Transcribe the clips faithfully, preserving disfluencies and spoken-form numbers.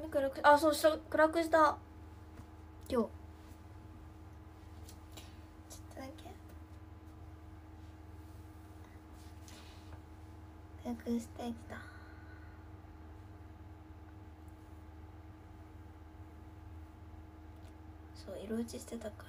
髪暗く、あ、そうした、暗くした今日ちょっとだけ暗くしてきた。そう、色落ちしてたから。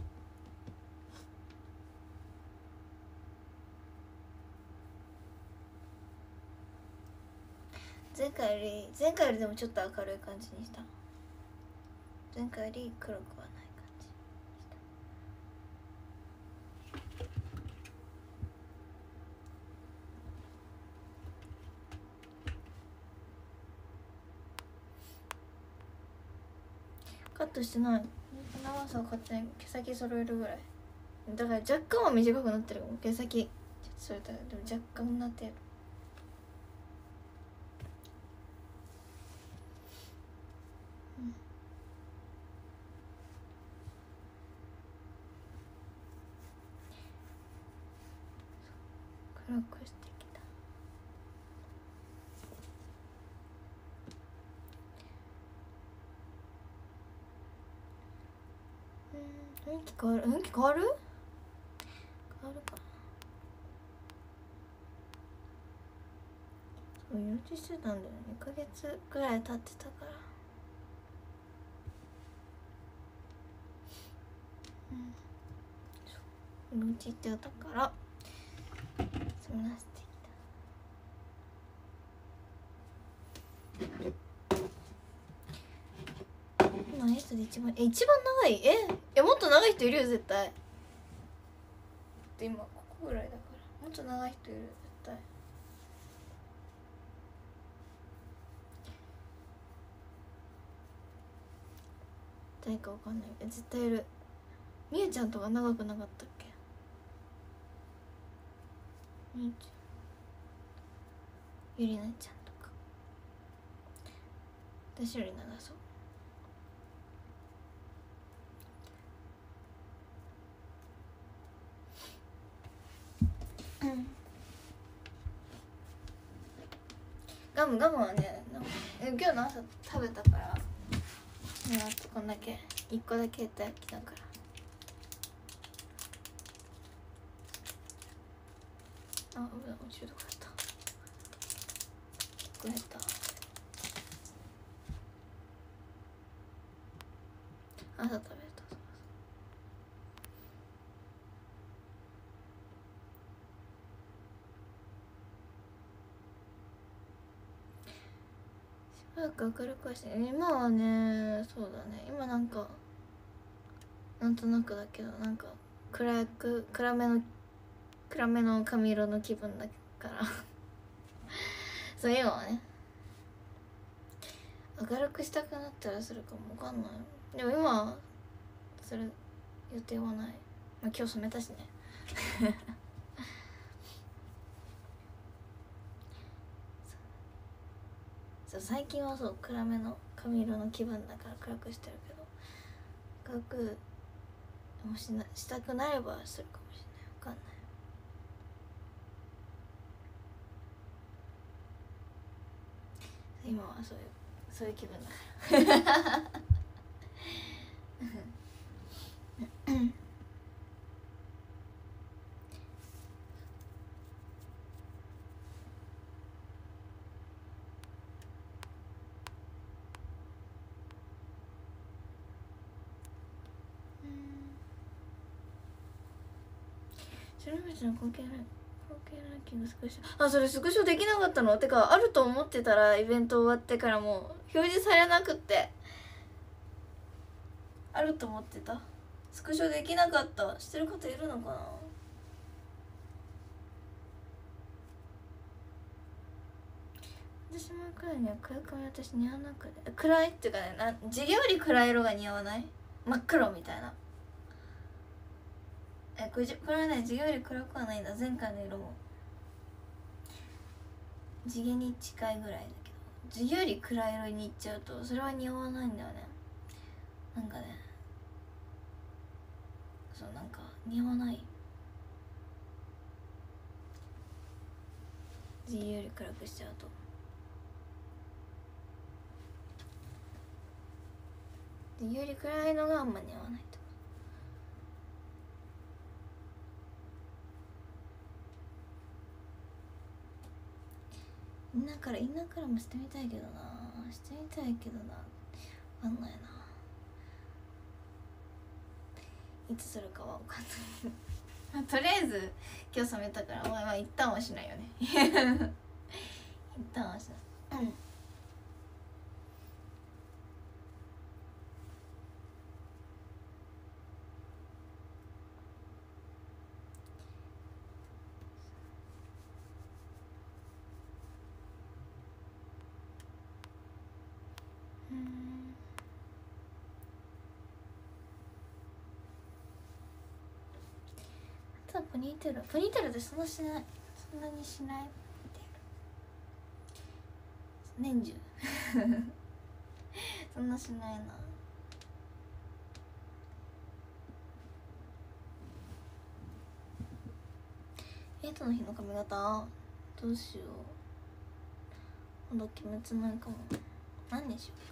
前回より前回よりでもちょっと明るい感じにした。前回より黒くはない感じカットしてない。長さを勝手に毛先揃えるぐらいだから、若干は短くなってるかも。毛先ちょっとそれたらでも若干なってる。暗くしてきた。うん、雰囲気変わる。雰囲気変わる変わるかな。そう、予知してたんだよね。にかげつぐらい経ってたから。うんそう、予知ってたからそうなして今エースで一番え一番長いええもっと長い人いるよ絶対。で今ここぐらいだからもっと長い人いる絶対。誰かわかんないけど絶対いる。みゆちゃんとか長くなかったっけ。みゆちゃんゆりなちゃんとか私より長そう。うんガムガムはね今日の朝食べたから今こんだけいっこだけたきたから。あ、うわ落ちるとこだった。結構減った。朝食べた。しばらく明るくはして今はねそうだね今なんかなんとなくだけどなんか暗く暗めの暗めの髪色の気分だからそう今はね明るくしたくなったらするかもわかんない。でも今はする予定はない。まあ今日染めたしねそう最近はそう暗めの髪色の気分だから暗くしてるけど暗くもしなしたくなればするかもしれない。わかんない。今はそういうそういう気分だから白飯の関係ない関係ない気がスクショあそれスクショできなかったの。てかあると思ってたらイベント終わってからもう表示されなくってあると思ってた。スクショできなかった。してる方いるのかな。私も暗いには暗い髪私似合わなくて暗いっていうかねな地毛より暗い色が似合わない。真っ黒みたいな。えこれこれはね地毛より暗くはないんだ。前回の色も地毛に近いぐらいだけど地毛より暗い色にいっちゃうとそれは似合わないんだよね。なんかねそうなんか似合わない。地毛より暗くしちゃうと有利くらいのがあんま似合わないと。インナーからインナーからもしてみたいけどな、してみたいけどな、わかんないな、いつするかは分かんないとりあえず今日染めたから、まあまあ一旦はしないよね一旦はしない、うん、ポニーテールポニーテールってそんなしない、そんなにしない年中そんなしないな。エイトの日の髪型どうしよう、まだ決めてないかも。何にしよ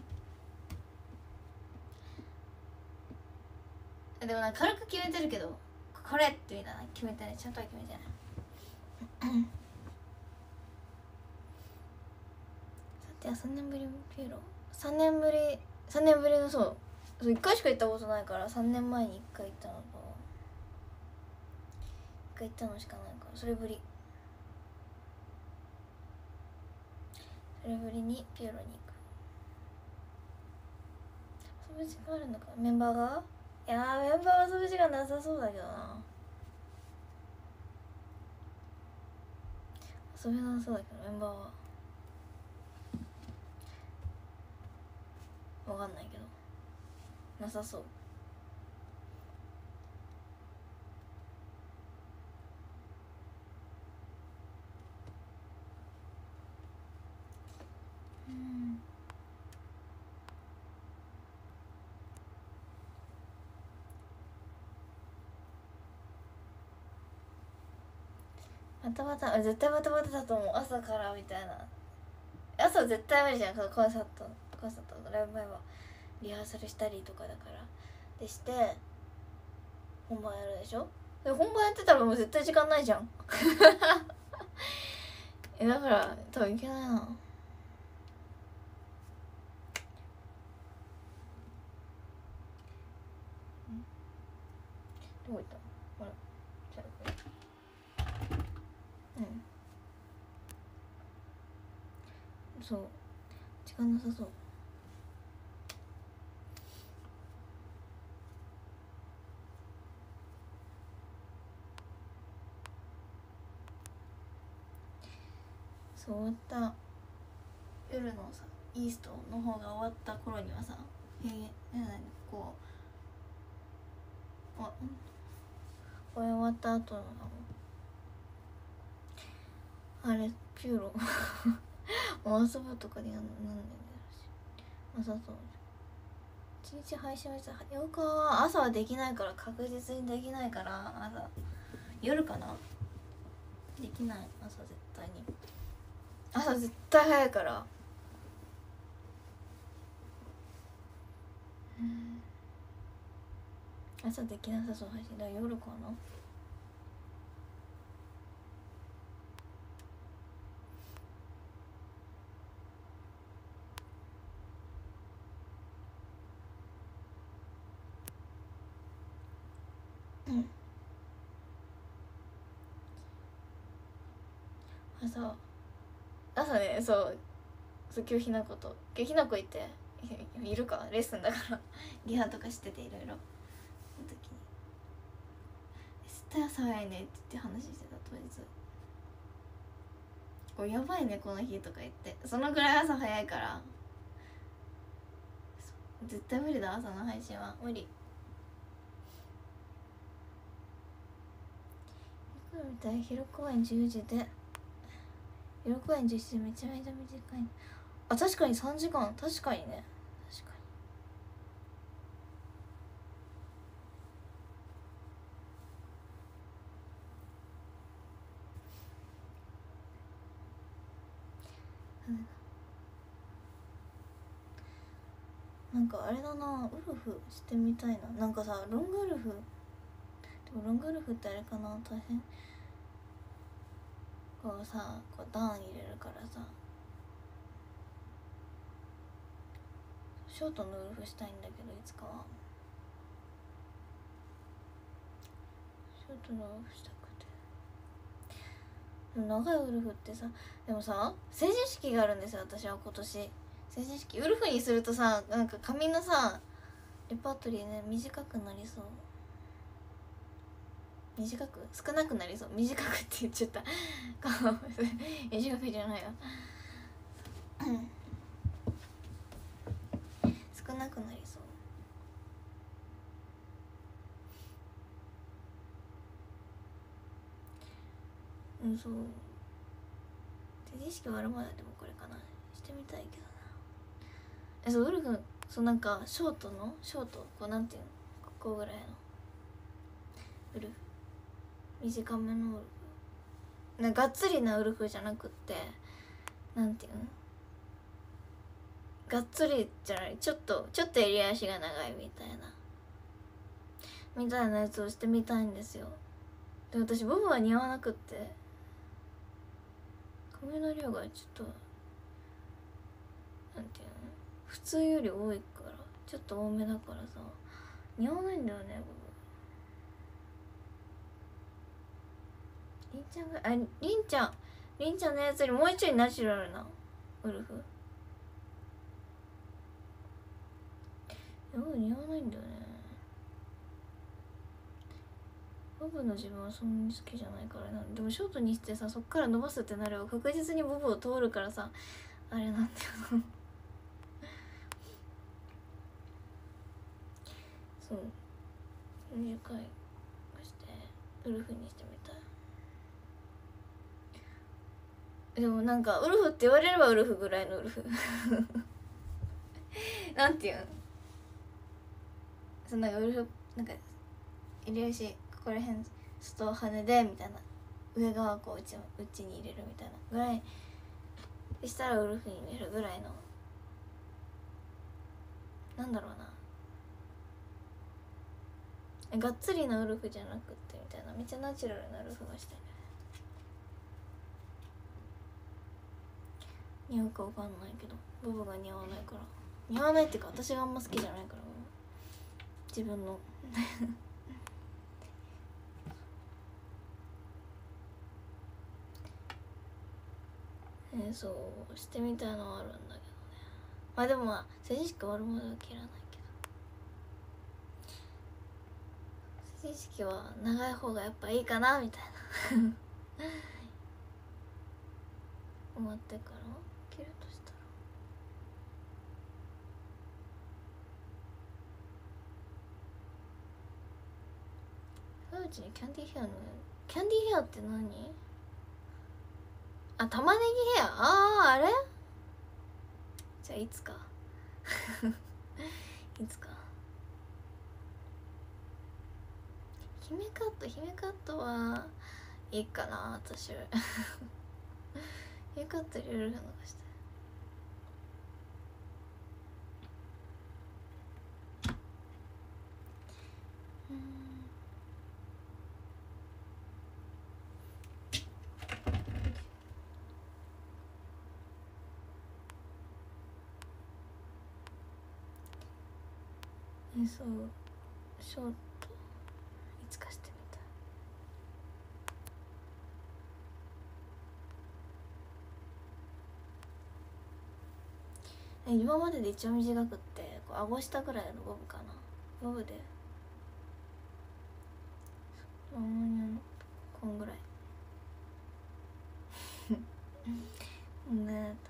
うか。でもなんか軽く決めてるけど、これってみたいな決めてない、ちゃんとは決めてないさてはさんねんぶりピューロさんねんぶりさんねんぶりのそうそういっかいしか行ったことないから、さんねんまえにいっかい行ったのといっかい行ったのしかないから、それぶりそれぶりにピューロに行く。遊ぶ時間あるのか、メンバーが。いやー、メンバーは遊ぶ時間なさそうだけどな、遊べなそうだけどメンバーは分かんないけどなさそう。うんバタバタ、絶対バタバタだと思う、朝からみたいな。朝絶対無理じゃん、コンサートコンサートライブ前はリハーサルしたりとかだからでして、本番やるでしょ。で本番やってたらもう絶対時間ないじゃんえだから多分いけないな。どこ行ったの、ほらじゃあうんそう時間なさそう。そう終わった夜のさイーストの方が終わった頃にはさ、へえこうあこれ終わった後のあれピューロもう遊ぶとかでやんなんないんだろうし、なさそう。一日配信はしたようかは朝はできないから、確実にできないから、朝夜かな、できない。朝絶対に朝絶対早いから、うん朝できなさそう。配信だから夜かな。うん朝朝ね、そうそう今日ひなこと今日ひなこ行っているかレッスンだからリハとかしてていろいろの時に「絶対朝早いね」って言って話してた当日。これやばいねこの日とか言って、そのぐらい朝早いから絶対無理だ、朝の配信は無理。みたい昼公演じゅうじで昼公演じゅうじでめちゃめちゃ短い。あ確かにさんじかん、確かにね、確かに。 なんかあれだな、ウルフしてみたいな。なんかさ、ロングウルフ、でもロングウルフってあれかな、大変こうさ、こう段入れるからさ、ショートのウルフしたいんだけど、いつかはショートのウルフしたくて。でも長いウルフってさ、でもさ、成人式があるんですよ、私は今年。成人式ウルフにするとさ、なんか髪のさレパートリーね、短くなりそう。短く少なくなりそう。短くって言っちゃった短くじゃないよ少なくなりそう。うん、そう。成人式終わるまででもこれかな、してみたいけどな。え、そう、ウルフ、そう、なんかショートのショート、こうなんていうの、ここぐらいのウルフ、短めのウルフ、なんかがっつりなウルフじゃなくって、なんていうの、がっつりじゃない、ちょっとちょっと襟足が長いみたいなみたいなやつをしてみたいんですよ。で、私ボブは似合わなくって、髪の量がちょっとなんていうの、普通より多いから、ちょっと多めだからさ、似合わないんだよね、ボブ。りんちゃんが、あ、りんちゃんりんちゃんのやつよりもうちょいナチュラルなウルフ、よく似合わないんだよね。ボブの自分はそんなに好きじゃないからな。でもショートにしてさ、そっから伸ばすってなれば確実にボブを通るからさ、あれなんだよそう、短いしてウルフにしてみたい。でもなんかウルフって言われればウルフぐらいのウルフなんていうの、そのなんかウルフ、なんか襟足ここら辺外羽でみたいな、上側こう内内に入れるみたいなぐらいでしたらウルフに見えるぐらいの、なんだろうな、がっつりなウルフじゃなくってみたいな、めっちゃナチュラルなウルフがしたいね。似合うかわかんないけど、ボブが似合わないから、似合わないっていうか私があんま好きじゃないから、自分のえー、そうしてみたいのはあるんだけどね。まあでもまあ成人式終わるまでは切らないけど、成人式は長い方がやっぱいいかなみたいな終わってから切るとしたら、うちにキャンディーヘアの、キャンディーヘアって何？あ、玉ねぎヘア、ああ、あれじゃあいつかいつか姫カット、姫カットはいいかな、私は姫カット入れるのがしたい。うんえ、そう、ショートいつかしてみたい。今までで一番短くってこう顎下ぐらいのボブかな、ボブでうんこんぐらいね。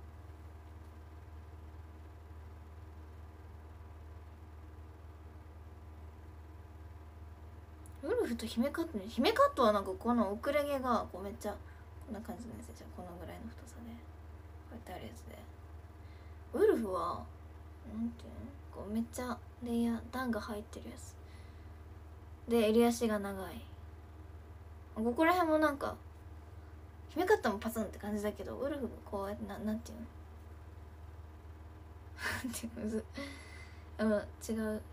ウルフと姫カットに、姫カットはなんかこの遅れ毛がこうめっちゃこんな感じのやつじゃん、このぐらいの太さでこうやってあるやつで、ウルフはなんていうの、こうめっちゃレイヤー段が入ってるやつで、襟足が長い、ここら辺もなんか姫カットもパツンって感じだけど、ウルフがこうやってな、なんていうのなんていうの、むずうん違う、全然違う。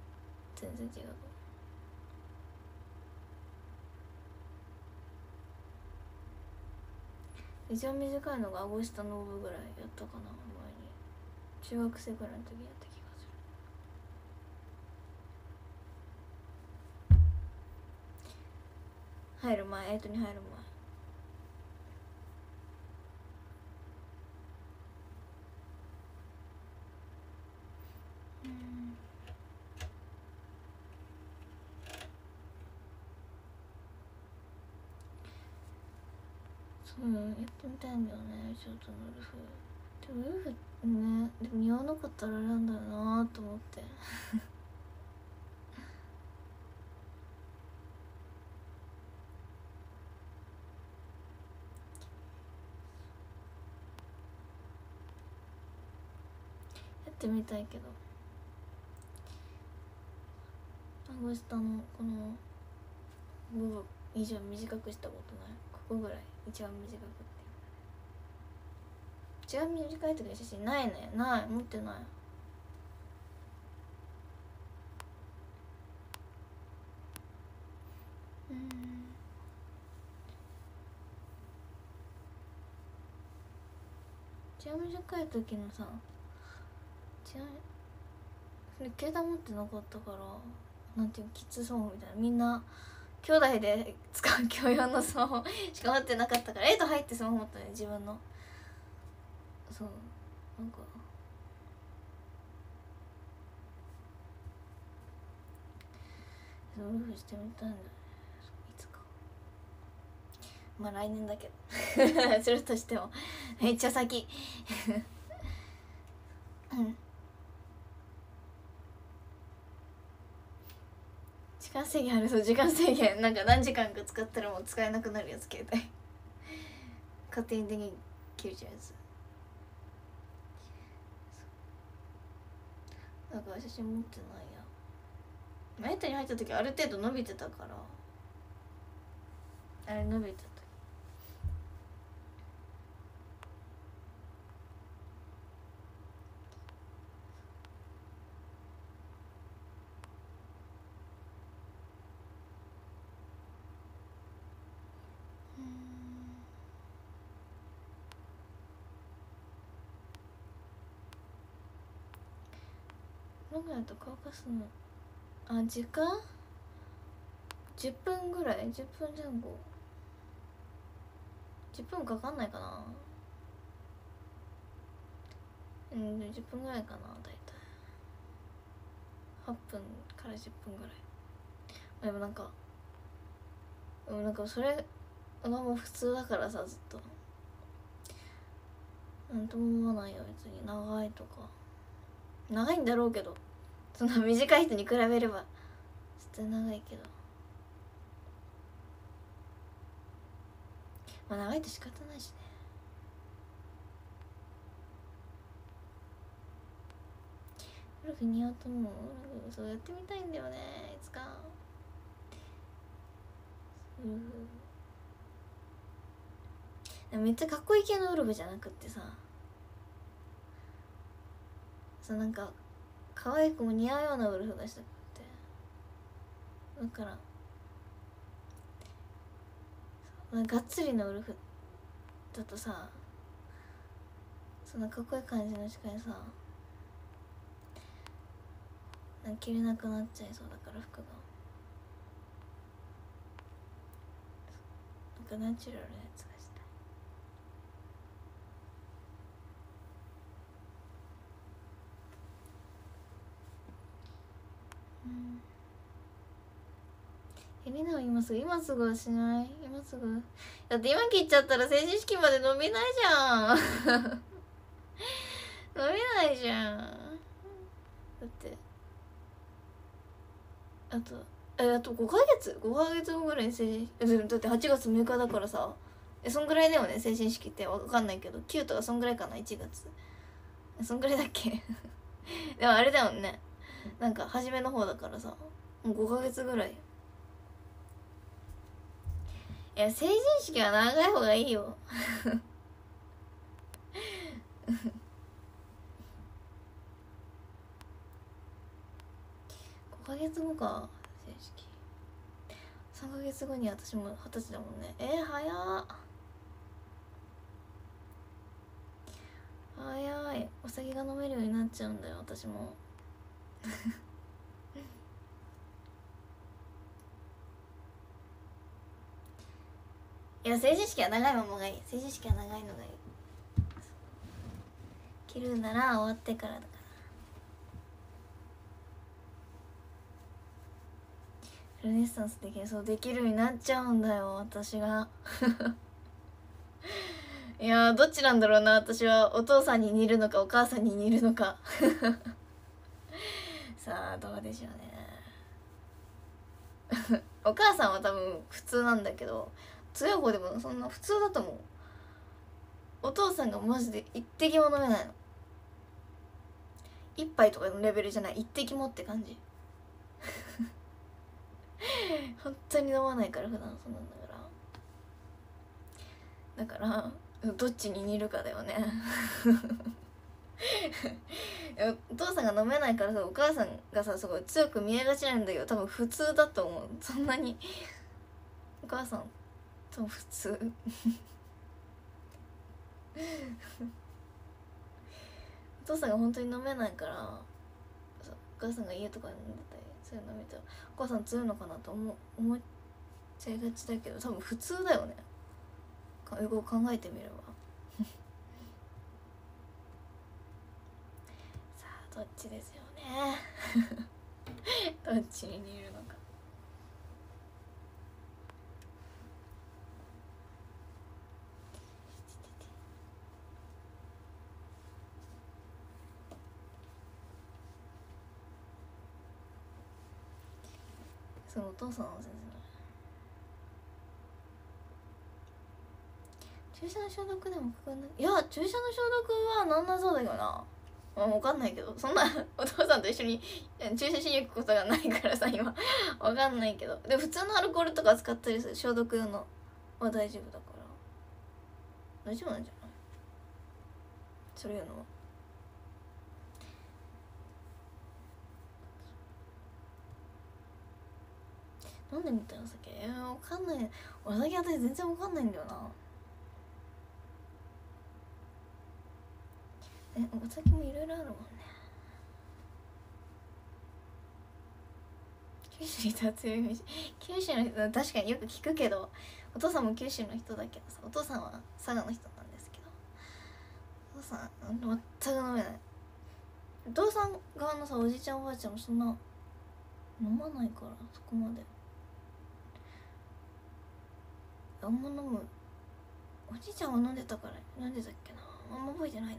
一番短いのが顎下の部ぐらいやったかな、前に中学生ぐらいの時やった気がする。入る前、エイトに入る前。うん、そうやってみたいんだよね、ショートのウルフ。でもウルフね、でも似合わなかったらあれなんだよなと思ってやってみたいけど、顎下のこの部分以上短くしたことない。ここぐらい一番短くって。一番短い時の写真ないね。ない、持ってない。うん、一番短い時のさ、一番それ携帯持ってなかったから、なんていうキッズスマホみたいな、みんな兄弟で使う共用のスマホしか持ってなかったから、エイト入ってスマホ持ったね、自分の。そうなんかゴルフしてみたいんだよね、いつか。まあ来年だけどするとしてもめっちゃ先うん時間制限ある。そう、時間制限、なんか何時間か使ったらもう使えなくなるやつ、携帯勝手に電源切れちゃうやつだから写真持ってないや。マイトに入った時ある程度伸びてたから、あれ伸びてた。どんぐらいだと乾かすの、あ、時間じゅっぷんぐらい、じゅっぷん前後、じゅっぷんかかんないかな。うん、じゅっぷんぐらいかな、だいたいはっぷんからじゅっぷんぐらい。でもなんかでもなんかそれがもう普通だからさ、ずっとなんとも思わないよ、別に長いとか。長いんだろうけど、そんな短い人に比べれば絶対長いけど、まあ長いと仕方ないしね。ゴルフ似合うと思う。そうやってみたいんだよね、いつか。ゴルフめっちゃかっこいい系のゴルフじゃなくってさ、そうなんか可愛くも似合うようなゴルフがしたくて、だからがっつりのウルフだとさ、そのかっこいい感じのしかにさ着れなくなっちゃいそうだから、服がなんかナチュラルなやつがしたい。うん、エリナは今すぐ今すぐはしない。今すぐだって今切っちゃったら成人式まで伸びないじゃん伸びないじゃん。だってあとえあとごかげつごかげつごぐらいに成人、だってはちがつむいかだからさ、えそんぐらいだよね、成人式って。わかんないけどきゅうとかそんぐらいかな、いちがつそんぐらいだっけでもあれだよね、なんか初めの方だからさ、もうごかげつぐらい。いや成人式は長い方がいいよげつごか正式。さんかげつごに私も二十歳だもんね。えー、早っ早い。お酒が飲めるようになっちゃうんだよ私もいや成人式は長いままがいい。成人式は長いのがいい。着るなら終わってからだから。ルネッサンスできる、そうできるようになっちゃうんだよ私がいやどっちなんだろうな。私はお父さんに似るのかお母さんに似るのかさあどうでしょうねお母さんは多分普通なんだけど、強い方でもそんな普通だと思う。お父さんがマジで一滴も飲めないの。一杯とかのレベルじゃない、一滴もって感じ本当に飲まないから普段そうなんだから。だからどっちに似るかだよねお父さんが飲めないからさ、お母さんがさすごい強く見えがちなんだけど多分普通だと思う。そんなにお母さん多分普通お父さんが本当に飲めないから、お母さんが家とかに飲んでたりそういうの見てお母さん強いのかなと思思っちゃいがちだけど多分普通だよね。よく考えてみればさあどっちですよねどっちに似るのか。そのお父さんは全然注射の消毒でもかかんない。いや注射の消毒はなんなそうだけどな。まあ、分かんないけどそんなお父さんと一緒に注射しに行くことがないからさ今分かんないけど、で普通のアルコールとか使ったりする消毒用のは大丈夫だから大丈夫なんじゃない、そういうのは。飲んでみたらお酒、えー、分かんない。お酒私全然分かんないんだよな。えお酒もいろいろあるもんね。九州の人は強いイメージ。九州の人は確かによく聞くけど、お父さんも九州の人だけどさ、お父さんは佐賀の人なんですけど、お父さん全く飲めない。お父さん側のさおじいちゃんおばあちゃんもそんな飲まないからそこまであんま飲む。おじいちゃんは飲んでたから飲んでたっけな、あんま覚えてないな。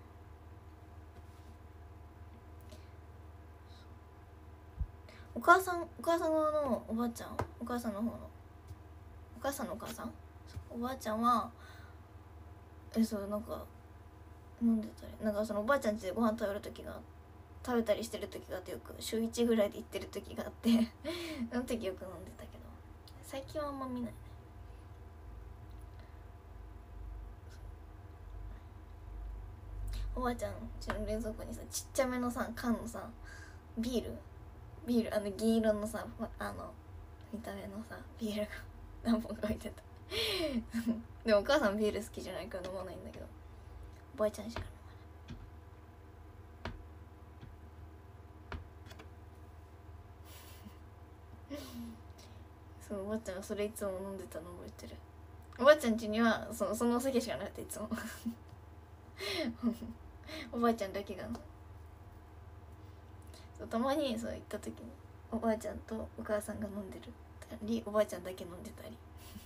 お母さんお母さん側のおばあちゃん、お母さんの方のお母さんのお母さんおばあちゃんはえそうなんか飲んでたり、なんかそのおばあちゃん家でご飯食べる時が食べたりしてる時があって、よく週いちぐらいで行ってる時があってその時よく飲んでたけど最近はあんま見ないね。おばあちゃんちの冷蔵庫にさちっちゃめのさ缶のさビールビールあの銀色のさあの見た目のさビールが何本か置いてたでもお母さんビール好きじゃないから飲まないんだけど、おばあちゃんしか飲まないそうおばあちゃんがそれいつも飲んでたの覚えてる。おばあちゃん家にはそのそのお酒しかなくていつもおばあちゃんだけがそうたまにそう行った時におばあちゃんとお母さんが飲んでるたりおばあちゃんだけ飲んでたり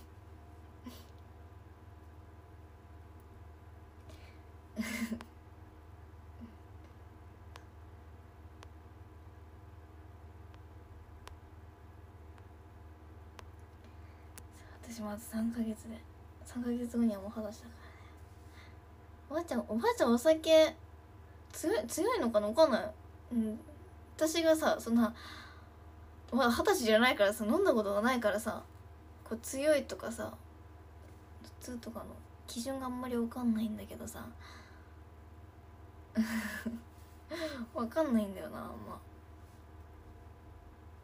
私もあとさんかげつでさんかげつごにはもう二十歳だからね。おばあちゃんおばあちゃんお酒強い強いのかな分かんない。うん私がさそんなまだ二十歳じゃないからさ飲んだことがないからさこう強いとかさ普通とかの基準があんまり分かんないんだけどさ分かんないんだよなあんま。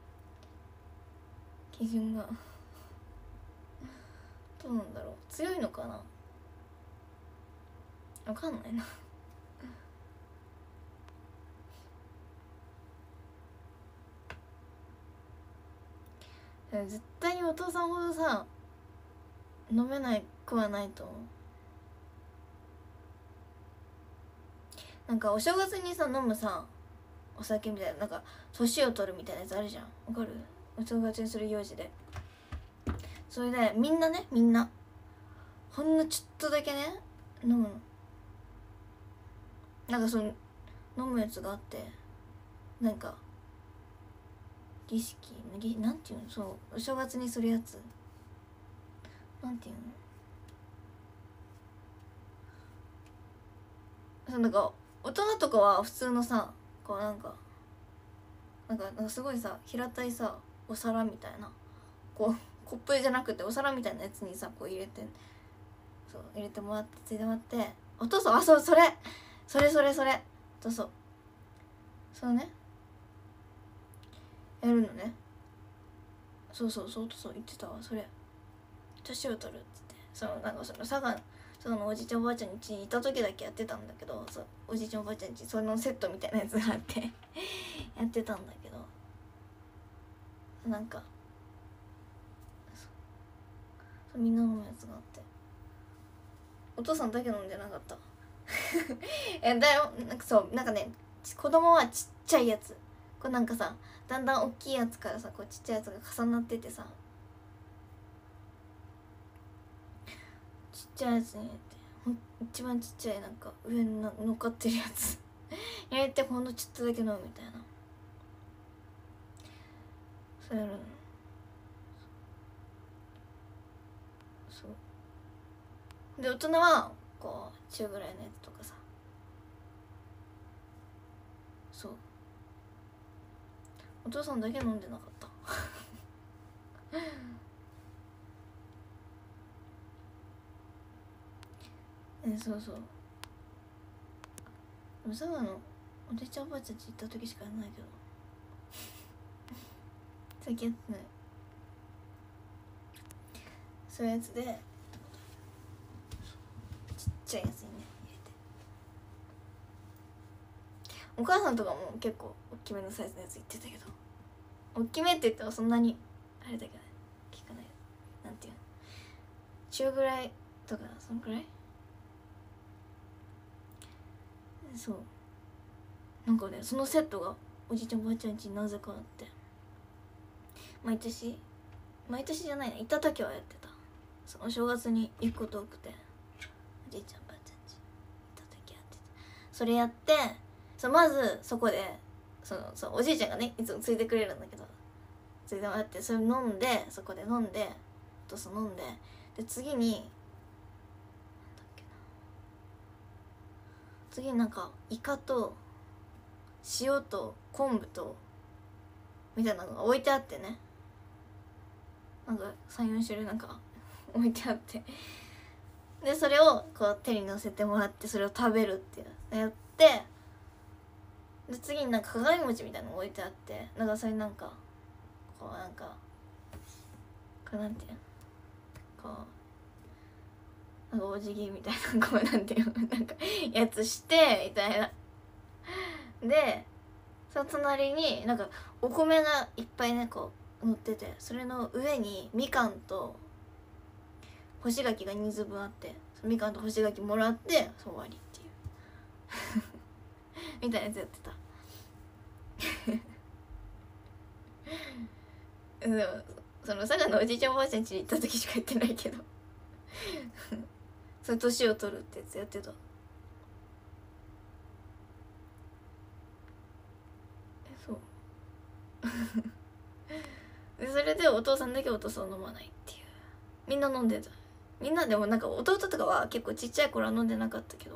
基準がどうなんだろう、強いのかな、わかんないな絶対にお父さんほどさ飲めない子はないと思う。なんかお正月にさ飲むさお酒みたいな、なんか年を取るみたいなやつあるじゃん、わかる？お正月にする行事で、それでみんなね、みんなほんのちょっとだけね飲むの。なんかその飲むやつがあって、なんか儀式儀なんていうの、そうお正月にするやつなんていうの、そうなんか大人とかは普通のさこうなんかなんかなんかすごいさ平たいさお皿みたいな、こうコップじゃなくてお皿みたいなやつにさこう入れて、そう入れてもらってついてもらって、お父さん、あそうそれそれそれそれとそうそうねやるのね。そうそうそうとそう言ってたわ、それ年を取るっつって、そのなんかその佐賀そのおじいちゃんおばあちゃん家にいた時だけやってたんだけど、そうおじいちゃんおばあちゃん家そのセットみたいなやつがあってやってたんだけど、なんかそうみんな飲むやつがあって、お父さんだけ飲んでなかったえだよ、なんかそうなんかね、子供はちっちゃいやつ、こうなんかさだんだん大きいやつからさこうちっちゃいやつが重なっててさ、ちっちゃいやつに入れて、ほん一番ちっちゃいなんか上に乗っかってるやつ入れてほんのちょっとだけ飲むみたいな、そうやるの。そうで大人はこう中ぐらいのやつとかさ、そうお父さんだけ飲んでなかったえそうそう、佐賀のおじいちゃんおばあちゃんち行った時しかやらないけど最近やってない。そういうやつでちっちゃいやつにね入れて、お母さんとかも結構大きめのサイズのやつ言ってたけど、大きめって言ってもそんなにあれだけどね、聞かない、なんていうの中ぐらいとかそのくらい。そうなんかねそのセットがおじいちゃんおばあちゃん家になぜかあって、毎年毎年じゃないね、行った時はやってた。そのお正月に行くこと多くて、おじいちゃんおばあちゃん家行った時やってた。それやって、そうまずそこでそのそうおじいちゃんがねいつもついてくれるんだけど、ついてもらってそれ飲んで、そこで飲んでお父さん飲んで、で次に次になんかイカと塩と昆布とみたいなのが置いてあってね、なんか さん,よん 種類なんか置いてあって、でそれをこう手に乗せてもらってそれを食べるっていうやって、で次になんか鏡餅みたいなの置いてあって、なんかそれなんかこうなんかこうなんていうこうなんかお辞儀みたいなこうなんていうのなんかやつしてみたいな。でその隣になんかお米がいっぱいねこう乗ってて、それの上にみかんと干し柿がにずぶんあって、そのみかんと干し柿もらってそう終わりっていうみたいなやつやってたでもその佐賀のおじいちゃんおばあちゃん家に行った時しか行ってないけどその年を取るってやつやってた。そうでそれでお父さんだけお父さん飲まないっていう、みんな飲んでた。みんなでもなんか弟とかは結構ちっちゃい頃は飲んでなかったけど、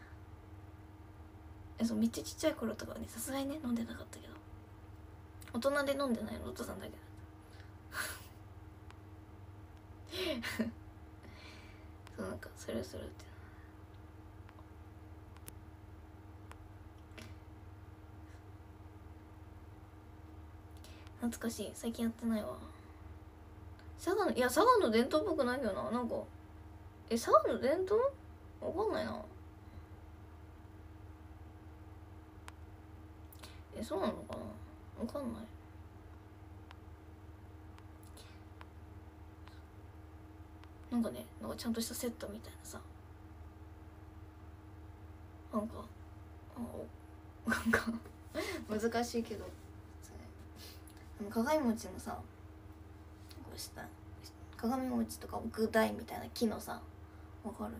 えそうめっちゃちっちゃい頃とかはねさすがにね飲んでなかったけど、大人で飲んでないのお父さんだけだったそうなんかそれをするって懐かしい。最近やってないわ。 佐賀の、いや佐賀の伝統っぽくないけどな。なんかえ佐賀の伝統わかんないな。えそうなのかな、わかんない。なんかね、なんかちゃんとしたセットみたいなさ、なんかなんか難しいけど、あの鏡餅のさ、こうした鏡餅とか具台みたいな木のさ、わかる？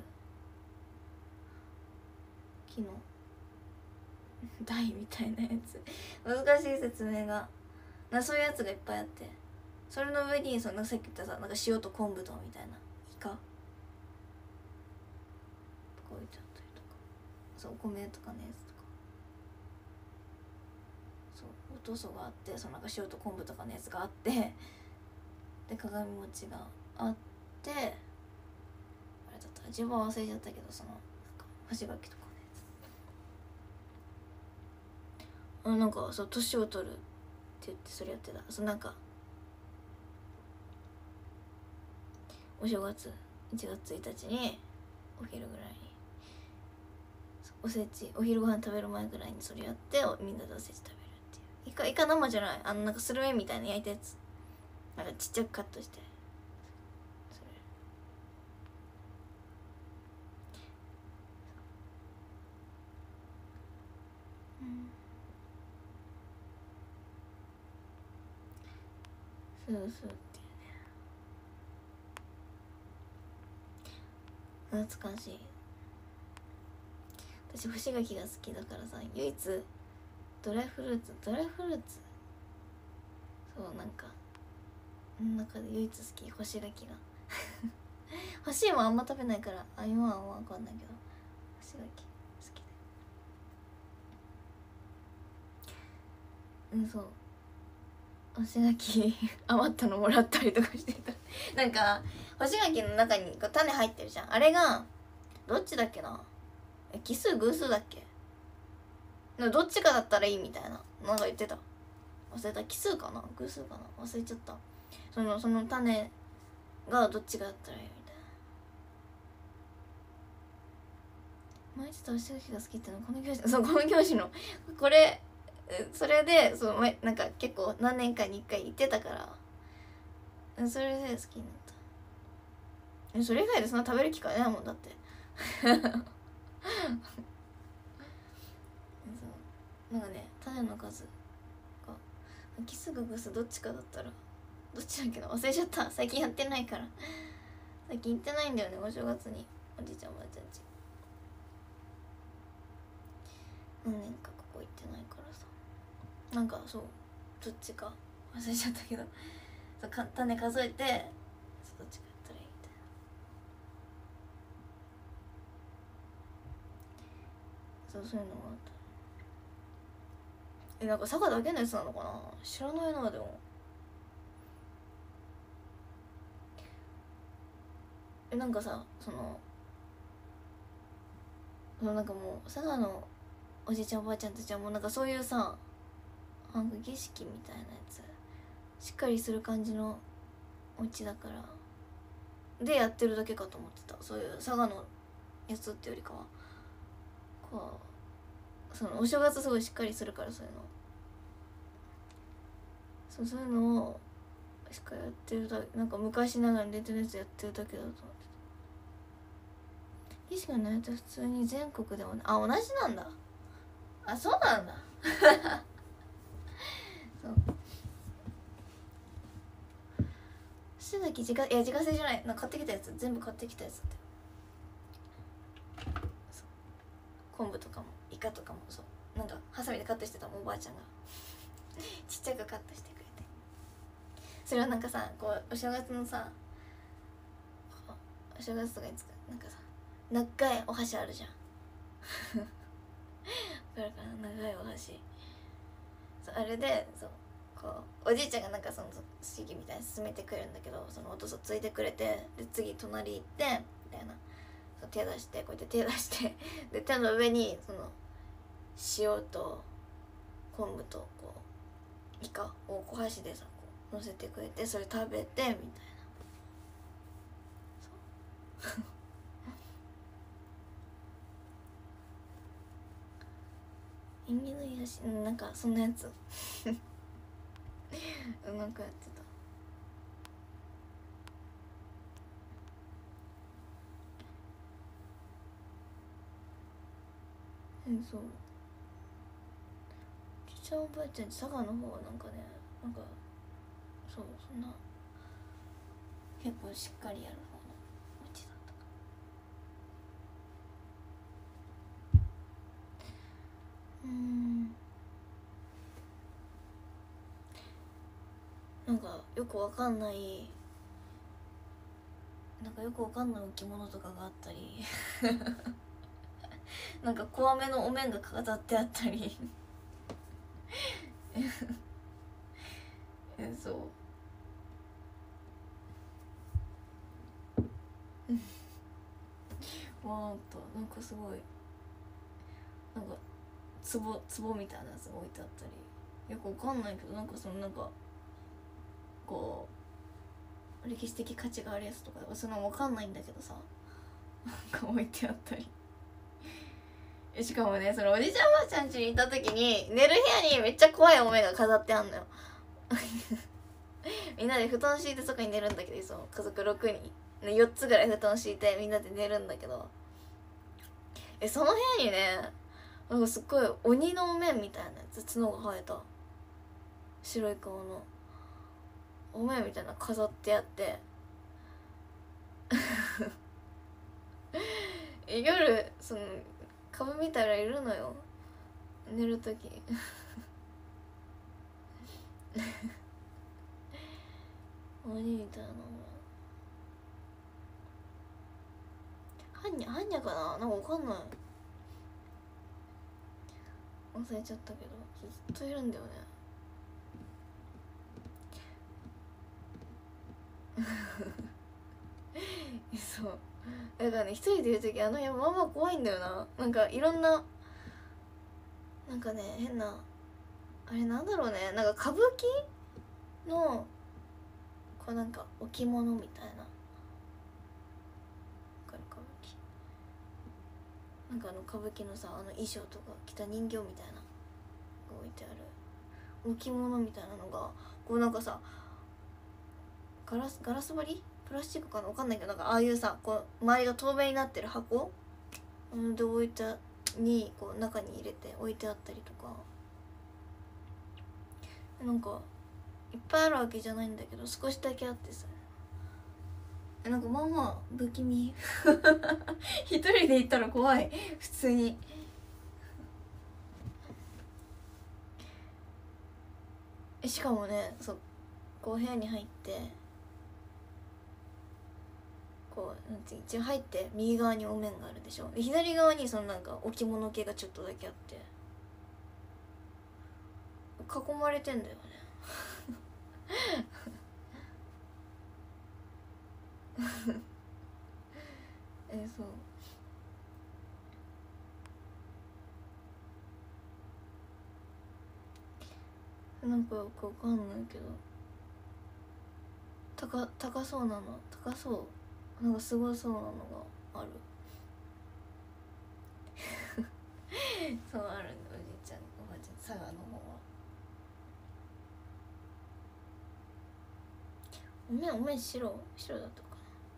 木の台みたいなやつ難しい説明がな、そういうやつがいっぱいあって、それの上にそのさっき言ったさ、なんか塩と昆布とみたいなイカとか置いてあったりとか、そうお米とかのやつとか、そうおとそがあって、そのなんか塩と昆布とかのやつがあって、で鏡餅があって、あれだった自分は忘れちゃったけど、そのなんか干し柿とかのやつ、あなんかそう年を取るって言ってそれやってた。そうなんかお正月いちがつついたちにお昼ぐらいにおせち、お昼ご飯食べる前ぐらいにそれやってみんなでおせち食べるっていう。イカイカ生じゃない、あのなんかスルメみたいな焼いたやつ、なんかちっちゃくカットしてそれ、うん、そうそうっていうね、懐かしい。私干し柿が好きだからさ、唯一ドライフルーツドライフルーツそうなんか中で唯一好き干し柿が干し芋あんま食べないから、あ今は分かんないけど干し柿好きで、うんそう干し柿余ったのもらったりとかしてたなんか干し柿の中にこう種入ってるじゃん、あれがどっちだっけな、え奇数偶数だっけ、どっちかだったらいいみたいななんか言ってた、忘れた、奇数かな偶数かな忘れちゃった。そのその種がどっちがだったらいいみたいな。毎日と干し柿が好きっていうのはこの教師、そうこの教師のこれそれでそうなんか結構何年かにいっかい言ってたから、それで好きになった。それ以外でそんな食べる機会ないもんだってそうなんかね、種の数が奇数か偶数どっちかだったらどっちだっけな忘れちゃった、最近やってないから最近行ってないんだよね、お正月におじいちゃんおばあちゃんち何年かここ行ってないからさ、なんかそうどっちか忘れちゃったけどそうか種数えてどっちかやったらいいみたいな、そうそういうのがあった。えなんか佐賀だけのやつなのかな、知らないな。でもえなんかさそのそのなんかもう佐賀のおじいちゃんおばあちゃんたちはもうなんかそういうさなんか儀式みたいなやつしっかりする感じのお家だからでやってるだけかと思ってた、そういう佐賀のやつってよりかはこうそのお正月すごいしっかりするから、そういうのそうそういうのをしっかりやってるだけ、なんか昔ながらに出てるやつやってるだけだと思ってた。儀式がないと普通に全国でもあ同じなんだ、あそうなんだそうしだき自家いや自家製じゃない、なんか買ってきたやつ全部買ってきたやつってそう昆布とかもイカとかもそうなんかハサミでカットしてたもんおばあちゃんがちっちゃくカットしてくれて、それはなんかさこうお正月のさお正月とかに使うなんかさ長いお箸あるじゃんだからかな長いお箸そうあれでそうこうおじいちゃんがなんかその式みたいに進めてくれるんだけど、そのお父さんついてくれてで次隣行ってみたいなそう手出してこうやって手出してで手の上にその塩と昆布とこうイカをお箸でさこう乗せてくれてそれ食べてみたいな縁起のいいらしい、なんかそんなやつなんかやってた。え、そうちちゃんおばあちゃん佐賀の方はなんかね、なんかそうそんな結構しっかりやる方のお家だったかな。うーん、なんかよくわかんないなんかよくわかんない置物とかがあったりなんか怖めのお面が飾ってあったりえ、そうわーっとなんかすごいなんか壺壺みたいなやつが置いてあったり、よくわかんないけどなんかそのなんかこう歴史的価値があるやつとかそんなわかんないんだけどさ、なんか置いてあったりしかもね、そのおじいちゃんおばあちゃん家にいた時に寝る部屋にめっちゃ怖いお面が飾ってあんのよみんなで布団敷いてそこに寝るんだけど、いつも家族ろくにんよっつぐらい布団敷いてみんなで寝るんだけど、えその部屋にね、なんかすっごい鬼のお面みたいなやつ、角が生えた白い顔のお面みたいな飾ってあって夜その株見たらいるのよ、寝るとき鬼みたいなのはんにゃはんにゃかな、なんかわかんない、忘れちゃったけどずっといるんだよねそうだからね、一人でいる時あの部屋まあまあ怖いんだよな。なんかいろんななんかね、変なあれなんだろうね、なんか歌舞伎のこうなんか置物みたいな、わかる？歌舞伎なんかあの歌舞伎のさ、あの衣装とか着た人形みたいなが置いてある置物みたいなのがこうなんかさ、ガラスガラス張りプラスチックかな、わかんないけど、なんかああいうさ、こう周りが透明になってる箱で置いたにこう中に入れて置いてあったりとか、なんかいっぱいあるわけじゃないんだけど少しだけあってさ、なんかまあまあ不気味一人で行ったら怖い普通にしかもね、そうこう部屋に入ってこうなんて一応入って右側にお面があるでしょ、で左側にそのなんか置物系がちょっとだけあって囲まれてんだよねえ、そうなんかよくわかんないけど高高そうなの高そうなんかすごそうなのがあるそうあるんだ、おじいちゃんおばあちゃん佐賀の方は。お面お面白白だったかな、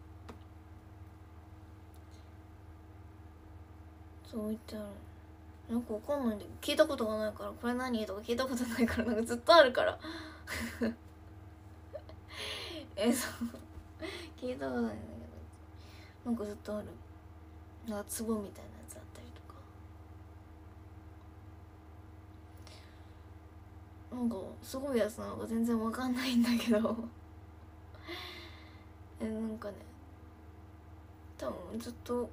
そう置いてある。なんかわかんないんだけど聞いたことがないから、これ何とか聞いたことないから、なんかずっとあるからえ、そう聞いたことないんだけど、なんかずっとある。なんか壺みたいなやつあったりとか、なんかすごいやつなのか全然わかんないんだけどえ、なんかね、多分ずっと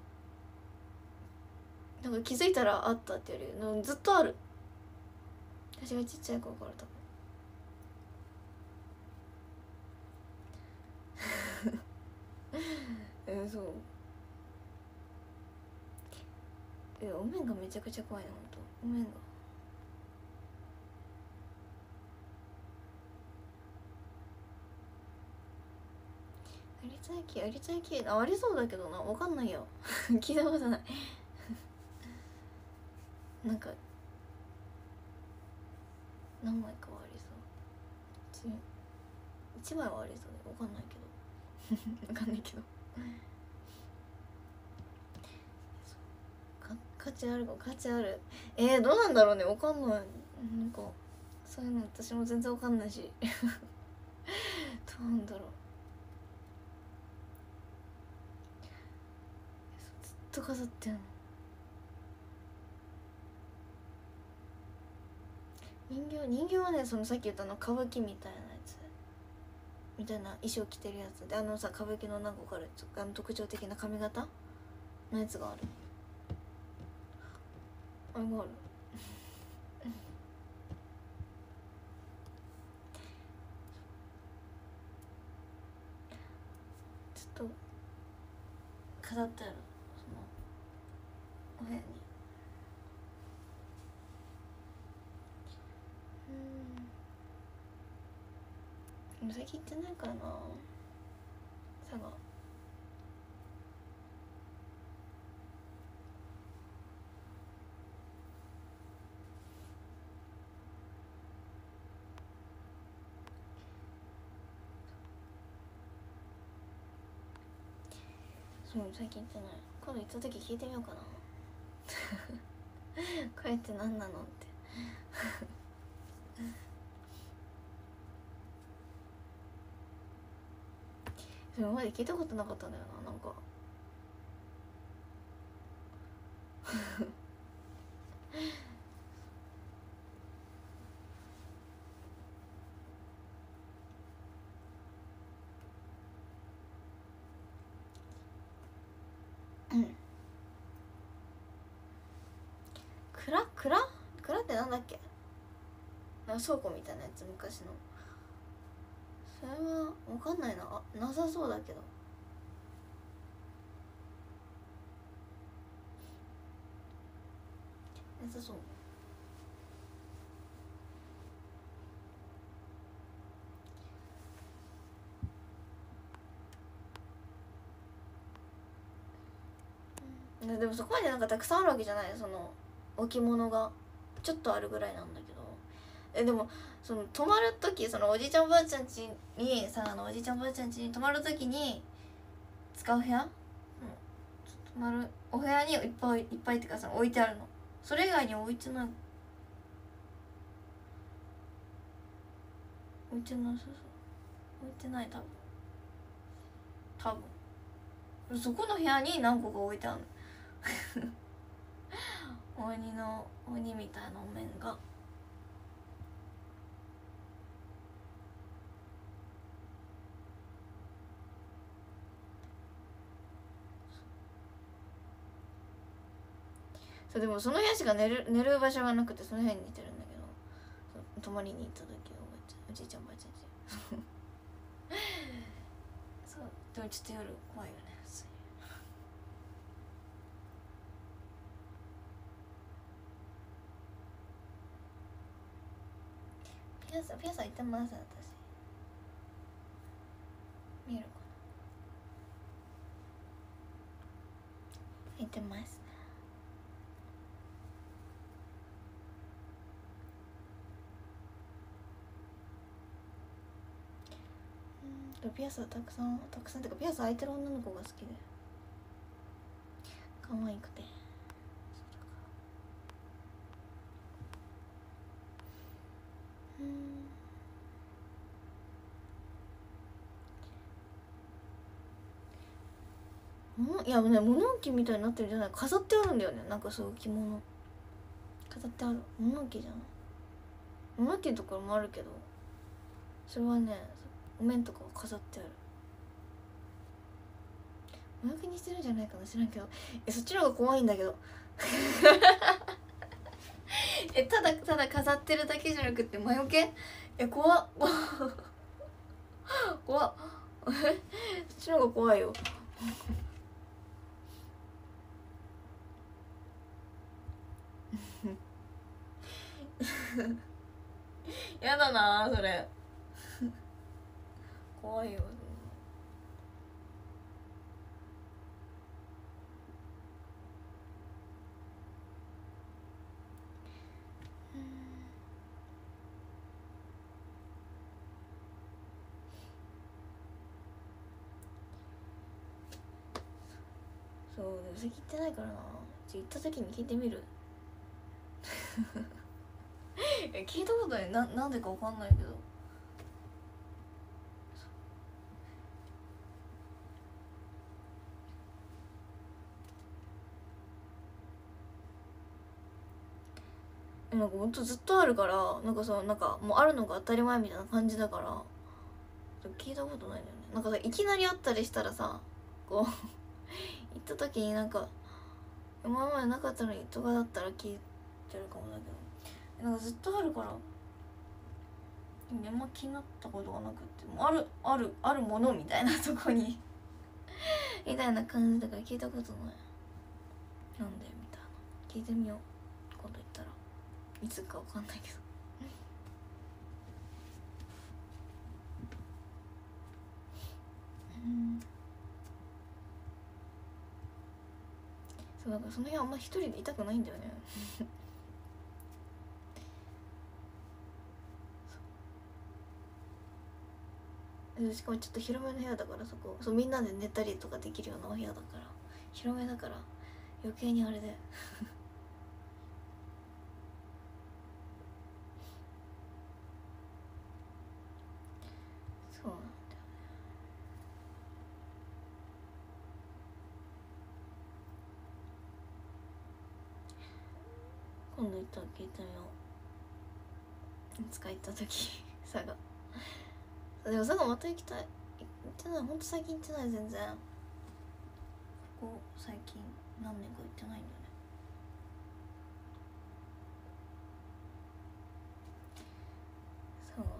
なんか気づいたらあったっていうよりのずっとある。私がちっちゃい頃から多分え、そうえ、お面がめちゃくちゃ怖いな、ほんとお面が。ありつた焼き有田焼あありそうだけどな、わかんないよ聞いたことないなんか何枚かはありそういちまいはありそうでわかんないけどわかんないけど価値あるか価値あるえー、どうなんだろうね、わかんないなんかそういうの私も全然わかんないしどうなんだろう、ずっと飾ってんの人形人形はね、そのさっき言ったの歌舞伎みたいなやつみたいな衣装着てるやつで、あのさ歌舞伎の何個かあるあの特徴的な髪型のやつがあるあれがあるちょっと飾ってあるそのお部屋にうん最近行ってないからな佐賀そう最近行ってない今度行った時聞いてみようかなこれって何なのって今まで聞いたことなかったんだよななんかうん蔵蔵蔵ってなんだっけなんか倉庫みたいなやつ昔のそれは分かんないなあなさそうだけどなさそうでもそこまでなんかたくさんあるわけじゃないその置物がちょっとあるぐらいなんだけどえでもその泊まる時そのおじいちゃんおばあちゃん家にさあのおじいちゃんおばあちゃん家に泊まる時に使う部屋、うん、泊まるお部屋にいっぱいいっぱいっていうかさ置いてあるのそれ以外に置いてない置いてなさそう置いてない多分多分そこの部屋に何個か置いてあるの鬼の鬼みたいなお面がそうでもその部屋しか寝る寝る場所がなくてその部屋に寝てるんだけど泊まりに行った時おじいちゃんおばあちゃんちそうでもちょっと夜怖いよね普通にピアサピアサ行ってます私見えるかな行ってますピアスたくさんたくさんってかピアス空いてる女の子が好きで可愛くてうんもいやね物置みたいになってるじゃない飾ってあるんだよねなんかそういう着物飾ってある物置じゃない物置のところもあるけどそれはねお面とかは飾ってあるお役にしてるんじゃないかな知らんけどえそっちの方が怖いんだけどえただただ飾ってるだけじゃなくて魔除けえ怖っ怖っそっちの方が怖いよやだなそれ怖いよそうでも先行ってないからな。ちょ行った時に聞いてみる聞いたことない。ななんでかわかんないけど。なんかほんとずっとあるから、なんかさ、なんかもうあるのが当たり前みたいな感じだから聞いたことないんだよね。なんかさ、いきなりあったりしたらさ、こう行った時になんか今までなかったのにとかだったら聞いてるかもだけど、なんかずっとあるからあんま気になったことがなくて、もうあるあるあるものみたいなとこにみたいな感じだから聞いたことない。なんでみたいな。聞いてみよう、今度行ったら。いつかわかんないけどうんそう、だからその日あんま一人でいたくないんだよねしかもちょっと広めの部屋だから、そこそうみんなで寝たりとかできるようなお部屋だから、広めだから余計にあれでそうなんだよね。今度行ったら聞いてみよう。いつか行った時佐賀でも佐賀また行きたい。行ってない、ほんと最近行ってない。全然ここ最近何年か行ってないんだよね。そう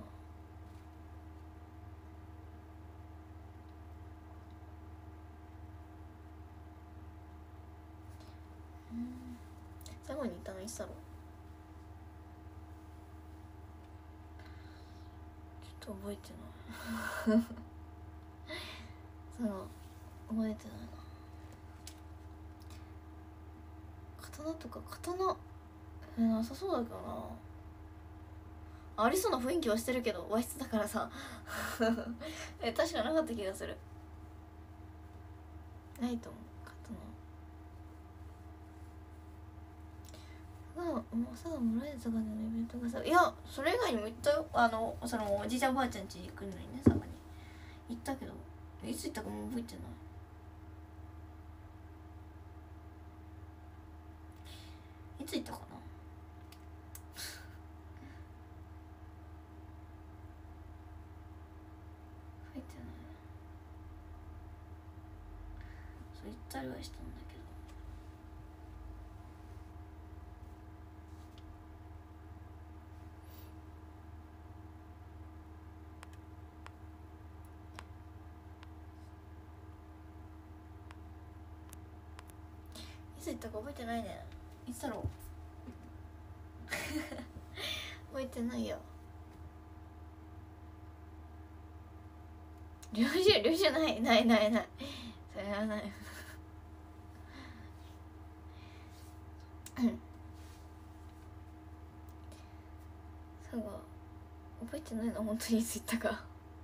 うん佐賀に行ったのいつだろう。ちょっと覚えてないそう覚えてないな。刀とか刀えなさそうだけどな。ありそうな雰囲気はしてるけど和室だからさえ確かなかった気がする。ないと思う刀。もう佐賀村井坂でのイベントがさ、いやそれ以外にも行ったよ。あのそのおじいちゃんおばあちゃん家に行くのにね、佐賀に行ったけど、いつ行ったかも覚えてない。いつ行ったかな覚えてない。そう行ったりはしたんだけど、いつ行ったか覚えてないね。いつだろう覚えてないよ。領収領収ないないないない、それはないそうか覚えてないの本当にいつ行ったか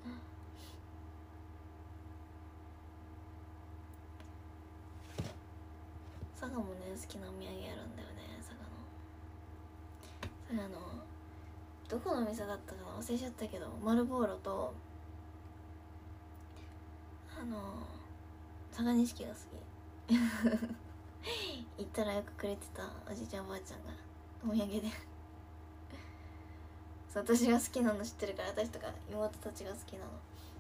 佐賀もね好きなお土産あるんだよね。佐賀のそれあのどこのお店だったかな忘れちゃったけど、丸ボーロとあの佐賀錦が好き行ったらよくくれてたおじいちゃんおばあちゃんがお土産でそう私が好きなの知ってるから、私とか妹たちが好きなの。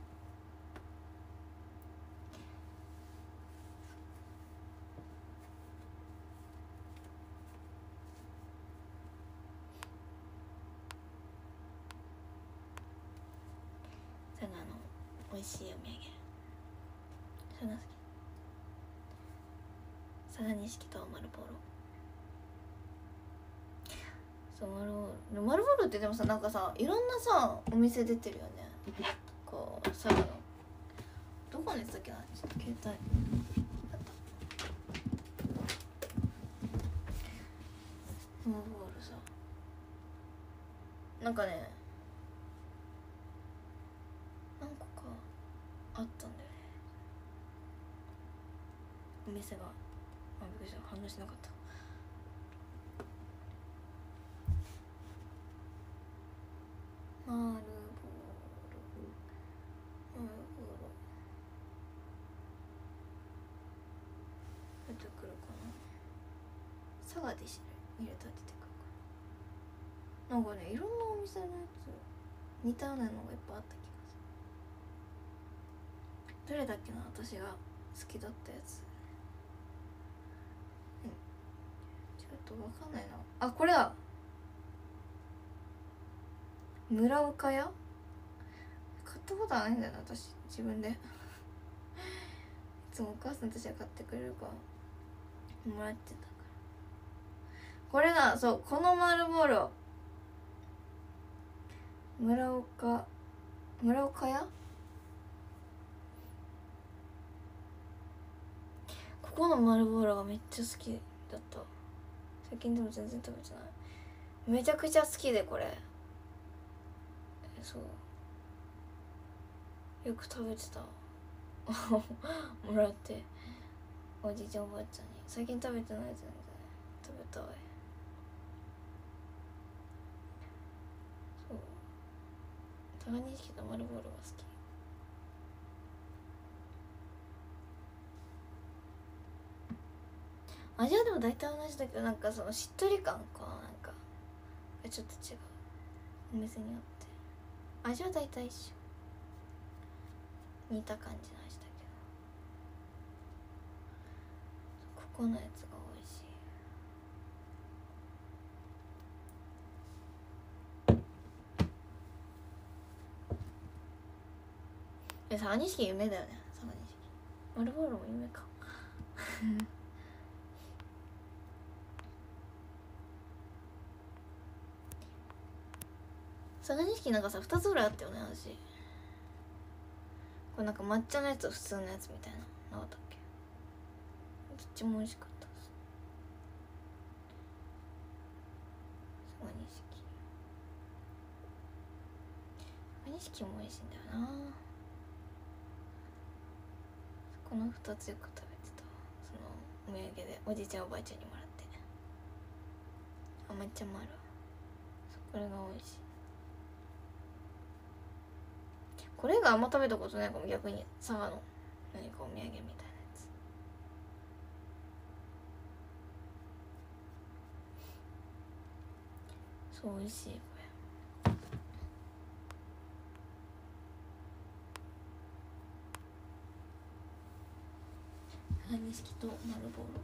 佐賀の美味しいお土産佐賀好き。佐賀錦と丸ボーロ。そう丸ボーロ丸ボーロってでもさなんかさいろんなさお店出てるよね。こう佐賀のどこに行ったっけな、ちょっと携帯丸ボーロさなんかね何個かあったんだよね。 お店が、あ、びっくりした、反応しなかった。マルボーロ、マルボーロ出てくるかな。佐賀でし入れたら出てくるかな。なんかね、いろんなお店のやつ似たようなのがいっぱいあった気がする。どれだっけな、私が好きだったやつ。うん、ちょっとわかんないな。あ、これだ。村岡屋買ったことはないんだよな、私自分でいつもお母さんたちが買ってくれるからもらってたから。これだ、そう、この丸ボーロ村岡村岡屋、ここの丸ボーロがめっちゃ好きだった。最近でも全然食べてない。めちゃくちゃ好きで、これそうよく食べてたもらって、おじいちゃんおばあちゃんに。最近食べてないやつなんだね、食べたい。そう、高錦と丸ボールが好き。味はでも大体同じだけど、なんかそのしっとり感かなんかちょっと違う、お店によって。味は大体一緒、似た感じの味だけど、ここのやつが美味しい。え、佐賀錦有名だよね、佐賀錦。丸ボールも有名か佐賀錦なんかさ、ふたつぐらいあったよね、私。これなんか抹茶のやつと普通のやつみたいななかったっけ。どっちも美味しかったです。佐賀錦佐賀錦も美味しいんだよな。このふたつよく食べてた。そのお土産でおじいちゃんおばあちゃんにもらって。あ、抹茶もある。これが美味しい。これがあんま食べたことないかも、逆に。佐賀の何かお土産みたいなやつ。そう、美味しいこれ。佐賀錦と丸ボーロ。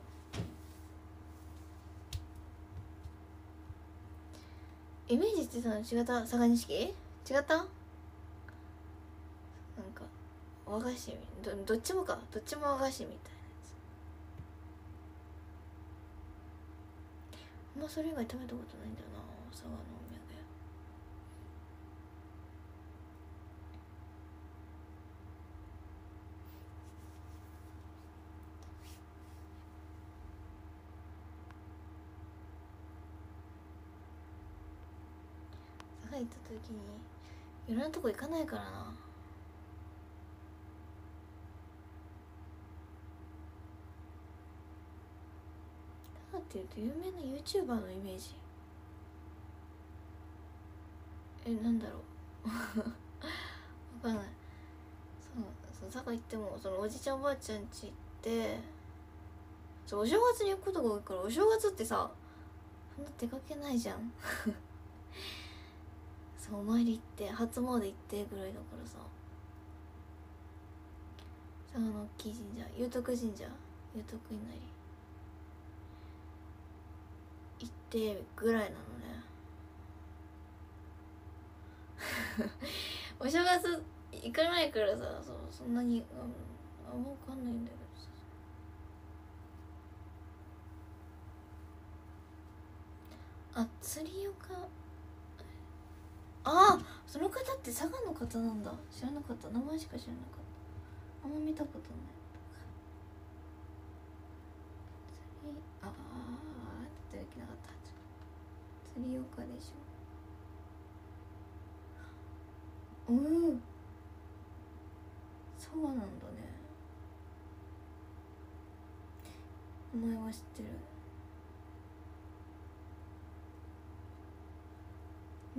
イメージしてたの違った。佐賀錦違った。なんか和菓子 ど, どっちもかどっちも和菓子みたいなやつ。あんまそれ以外食べたことないんだよな、佐賀のお土産。佐賀行った時にいろんなとこ行かないからな。佐賀っていうと有名な YouTuber のイメージ。え、なんだろうわかんない。そうそう、佐賀行ってもそのおじちゃんおばあちゃん家行って、そう、お正月に行くことが多いから。お正月ってさ、そんな出かけないじゃんそう、お参り行って初詣行ってぐらいだからさ。佐賀の大きい神社、祐徳神社、祐徳稲荷行ってぐらいなのねお正月行かないからさ、そう、そんなにあんま分かんないんだけどさ。あ、釣り岡、ああ、その方って佐賀の方なんだ。知らなかった。名前しか知らなかった。あんま見たことない。釣り、ああ出てきなかった。釣り岡でしょ。うん、佐賀なんだね。 お前は知ってる。うん。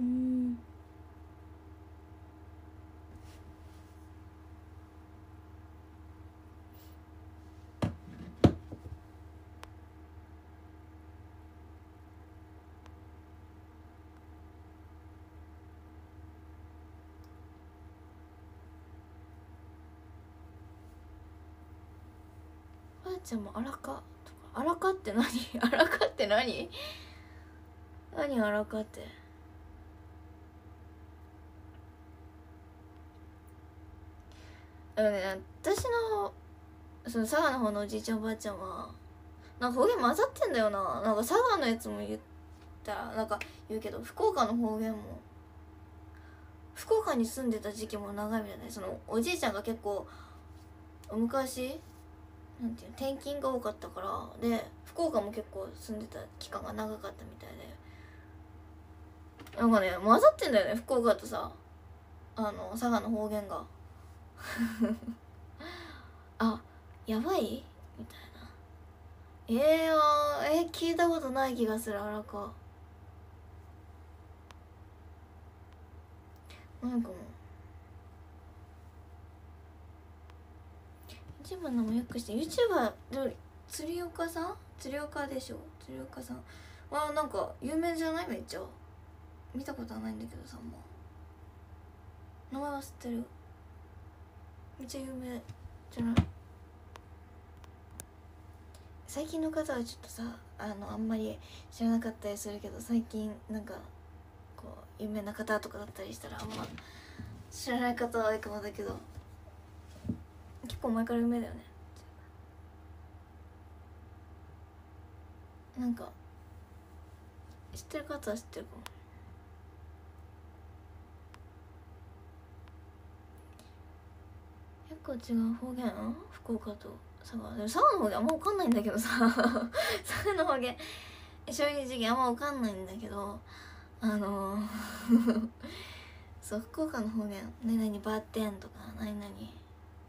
ばあちゃんも荒かとか、荒かって何荒かって何何荒かって。あのね、私のその佐賀の方のおじいちゃんおばあちゃんはなんか方言混ざってんだよな。なんか佐賀のやつも言ったらなんか言うけど、福岡の方言も、福岡に住んでた時期も長いみたいな。そのおじいちゃんが結構昔なんていう転勤が多かったからで、福岡も結構住んでた期間が長かったみたいで、なんかね混ざってんだよね、福岡とさあの佐賀の方言があ、やばいみたいな。えー、あーえー、聞いたことない気がする。荒川なんかもう一番のもよくして YouTuber で釣岡さん釣岡でしょ釣岡さんはなんか有名じゃない？めっちゃ見たことはないんだけどさ、もう名前は知ってる。めっちゃ有名じゃない？最近の方はちょっとさあのあんまり知らなかったりするけど、最近なんかこう有名な方とかだったりしたらあんま知らない方は多いかもだけど、結構前から有名だよね。なんか知ってる方は知ってるかも。結構違う方言、福岡と佐賀。でも佐賀の方言あんま分かんないんだけどさ佐賀の方言正直あんま分かんないんだけど、あのーそう福岡の方言「何々バーテン」とか「何々なんていうの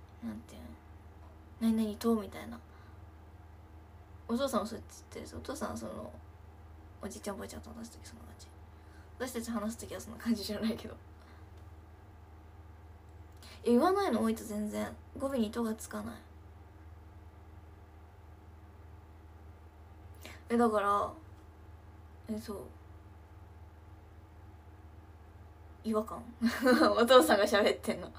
何々と」みたいな。お父さんもそうやって言ってる。お父さんはそのおじいちゃんおばあちゃんと話す時そんな感じ。私たち話す時はそんな感じじゃないけど、言わないの多いと全然語尾に「と」がつかない。えだからえそう違和感お父さんが喋ってんの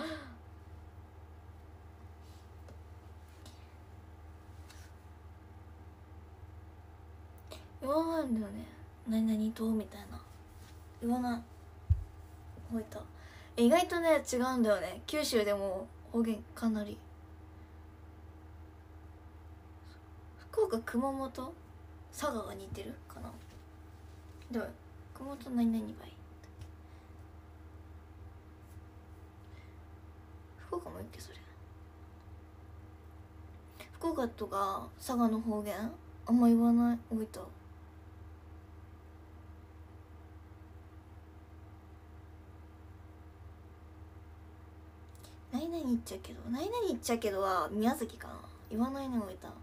言わないんだよね。何々とみたいな言わない。ほいた意外とね違うんだよね。九州でも方言かなり。福岡熊本佐賀が似てるかな。でも熊本何々ばい。福岡もいいっけそれ。福岡とか佐賀の方言あんま言わない。大分何々言っちゃうけど何々言っちゃうけどは宮崎かな。言わないね大分。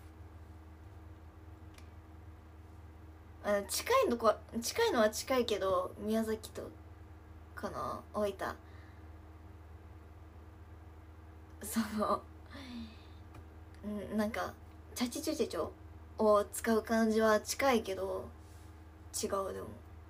あ近いのこ近いのは近いけど宮崎とかな大分。そのなんかチャチチュチェチョを使う感じは近いけど違う。でも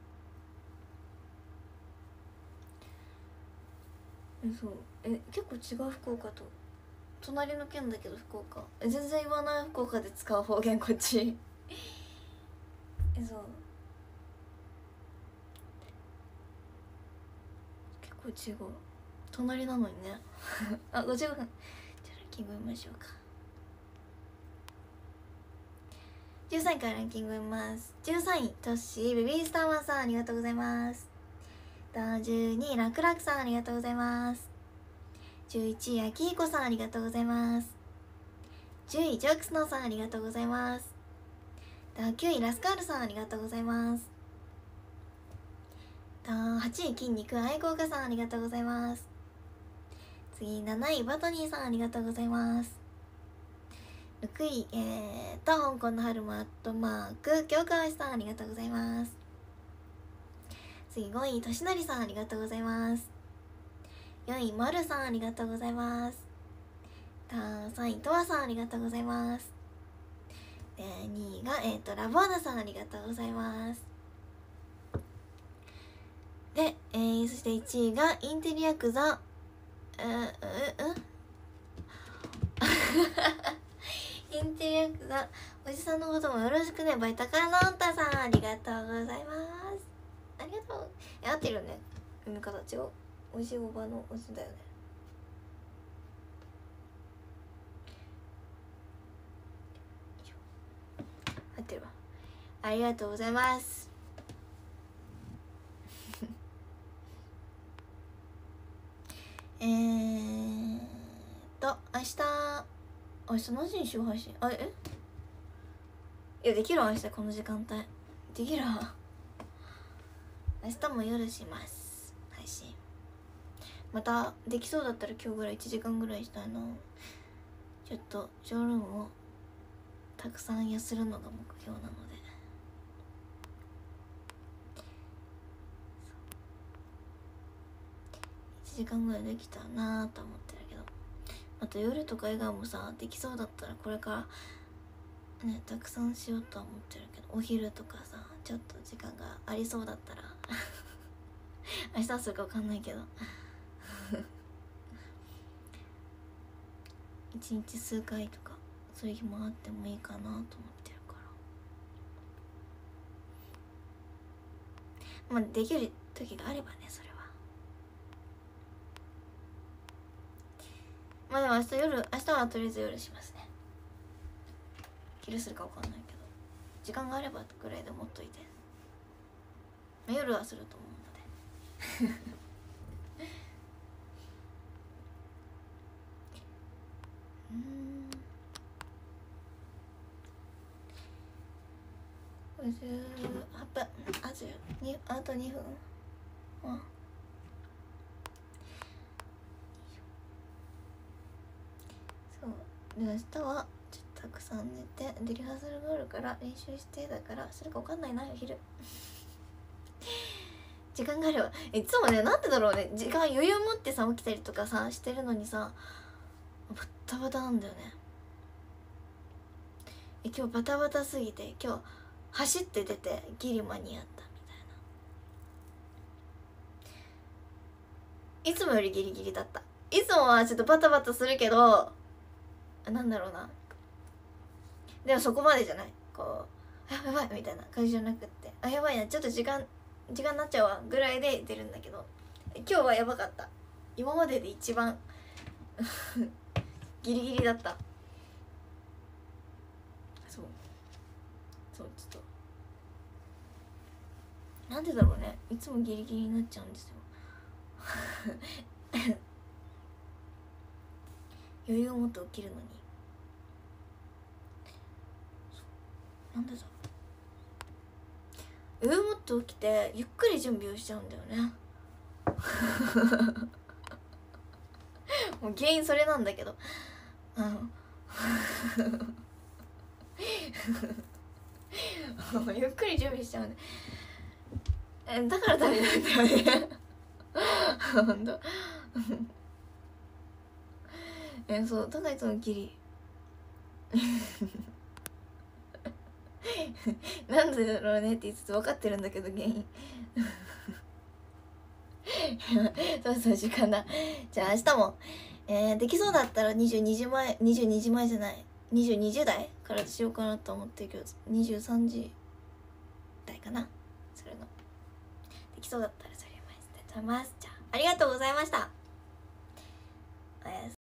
えそうえ結構違う。福岡と隣の県だけど福岡え全然言わない。福岡で使う方言こっちえそう結構違う。隣なのにねあごじゅっぷんじゃあランキング見ましょうか。じゅうさんいからランキング見ます。じゅうさんいトッシーベビースターマンさんありがとうございます。じゅうにいラクラクさんありがとうございます。じゅういちいあきひこさんありがとうございます。じゅういジョークスノーさんありがとうございます。きゅういラスカールさんありがとうございます。はちい筋肉愛好家さんありがとうございます。次なないバトニーさんありがとうございます。 ろくい、えーと香港の春もアットマーク京川さん、ありがとうございます。次ごいとしのりさん、ありがとうございます。よんいまるさん、ありがとうございます。さんいとわさん、ありがとうございます。でにいが、えー、とラボーナさん、ありがとうございます。で、えー、そしていちいがインテリヤクザうううインテリヤクザおじさんのこともよろしくねバイタカノンタさん、ありがとうございます。ありがとう。え合ってるよね、読み方違う。おじおばのおじだよね。合ってるわ。ありがとうございます。えーっと明日明日何時にしよう配信。あえいやできるわ、明日この時間帯できるわ。明日も夜します配信。またできそうだったら今日ぐらいいちじかんぐらいしたいな。ちょっとショールームをたくさんやするのが目標なので、いちじかんぐらいできたらなーと思ってるけど、あと夜とか以外もさできそうだったらこれからねたくさんしようとは思ってるけど、お昼とかさちょっと時間がありそうだったら明日はするか分かんないけど一日数回とかそういう日もあってもいいかなと思ってるから、まあできる時があればね、それは。まあでも明日夜明日はとりあえず夜しますね。昼するか分かんないけど時間があればぐらいで持っといて、まあ、夜はすると思うのでうんごじゅうはっぷん、あじゅうにあとにふん。あそうで明日はちょっとたくさん寝て、でリハーサルがあるから練習してだからするか分かんないな、お昼時間があれば。いつもねなんでだろうね、時間余裕持ってさ起きたりとかさしてるのにさバッタバタなんだよね。え今日バタバタすぎて今日走って出てギリ間に合ったみたいな。いつもよりギリギリだった。いつもはちょっとバタバタするけどなんだろうな、でもそこまでじゃない、こうあやばいみたいな感じじゃなくって、あやばいなちょっと時間時間になっちゃうわぐらいで出るんだけど、今日はやばかった。今までで一番ギリギリだった。そうそうちょっとなんでだろうね、いつもギリギリになっちゃうんですよ余裕を持って起きるのになんでだろう、余裕を持って起きてゆっくり準備をしちゃうんだよねもう原因それなんだけど、あのゆっくり準備しちゃうんで、えだからダメなんだよねほんとえそうだからいつもギリなんでだろうねって言いつつ分かってるんだけど原因そうそう時間だ。じゃあ明日も、えー、できそうだったらにじゅうにじまえにじゅうにじまえじゃないにじゅうにじ台からしようかなと思ってるけどにじゅうさんじ台かな、それのできそうだったらそれをやります。じゃあありがとうございました。おやすみ。